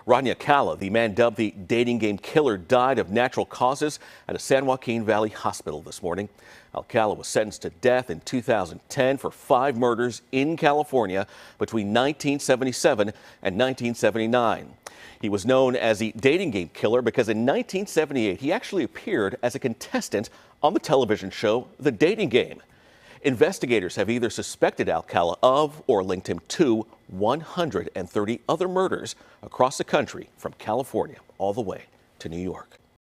Rodney Alcala, the man dubbed the dating game killer, died of natural causes at a San Joaquin Valley hospital this morning. Alcala was sentenced to death in 2010 for 5 murders in California between 1977 and 1979. He was known as the dating game killer because in 1978 he actually appeared as a contestant on the television show The Dating Game. Investigators have either suspected Alcala of or linked him to 130 other murders across the country, from California all the way to New York.